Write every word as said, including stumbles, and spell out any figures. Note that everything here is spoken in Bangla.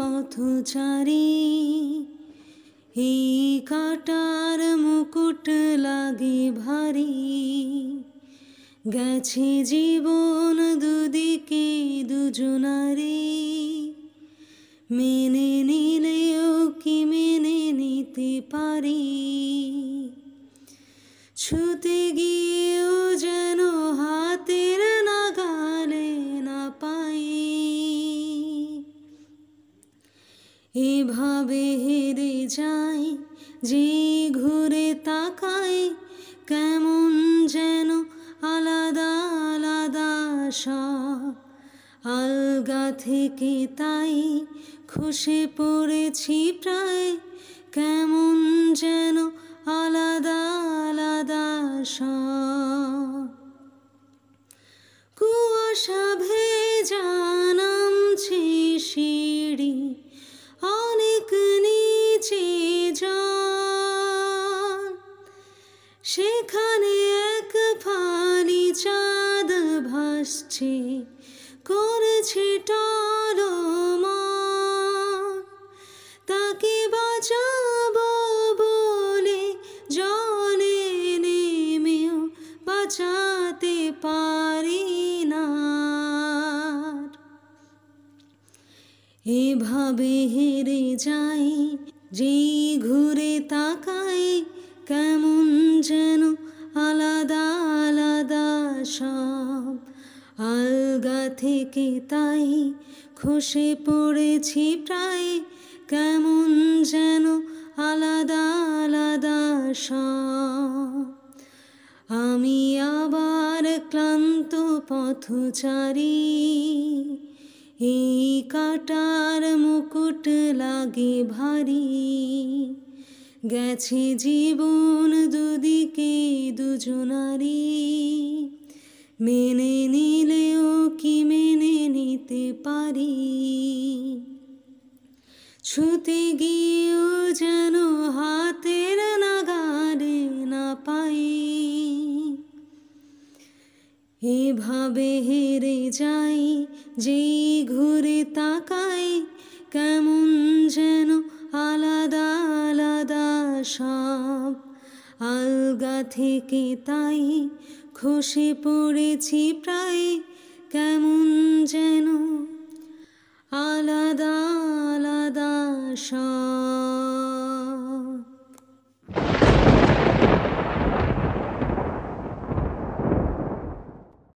পথচারী এই কাটার মুকুট লাগে ভারী গেছে জীবন দুদিকে দুজনারে মেনে নিলেও কি মেনে নিতে পারি ছুতে গিয়েও যেন হাতের নাগালে না পাই এভাবে হেরে যাই যে ঘুরে তাকায় কেমন যেন আলাদা আলাদা সব আলগা থেকে তাই খসে পড়েছি প্রায় কেমন যেন আলাদা আলাদা সব কুয়াশা ভেজা নামছে সিঁড়ি অনেক নিচে জল সেখানে এক ফালি চাঁদ ভাসছে করেছে টলমল তাকে বাঁচাবো বলে জলে নেমেও বাঁচাতে পারি না এভাবে হেরে যাই যেই ঘুরে তাকাই কেমন যেন আলাদা আলাদা সব আলগা থেকে তাই খসে পড়েছি প্রায় কেমন যেন আলাদা আলাদা সব আমি আবার ক্লান্ত পথচারী এই কাটার মুকুট লাগে ভারী গেছে জীবন দুদিকে দুজনারি মেনে নিলেও কি মেনে নিতে পারি ছুতে গিয়েও যেন হাতের নাগালে না পাই এভাবে হেরে যাই যেই ঘুরে তাকাই কেমন যেন আলাদা আলাদা সব আলগা থেকে তাই খসে পড়েছি প্রায় কেমন যেন আলাদা আলাদা সব।